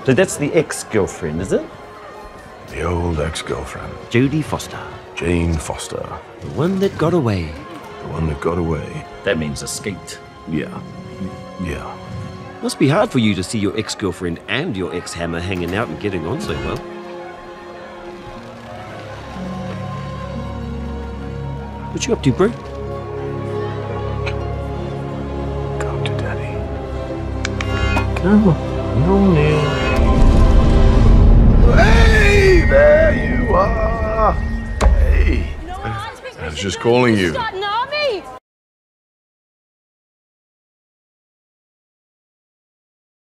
So that's the ex-girlfriend, is it? The old ex-girlfriend. Jodie Foster. Jane Foster. The one that got away. The one that got away. That means escaped. Yeah. Yeah. Must be hard for you to see your ex-girlfriend and your ex-hammer hanging out and getting on so well. What you up to, bro? Go to daddy. Come on, Neil. Hey, there you are. Hey. I was just calling you.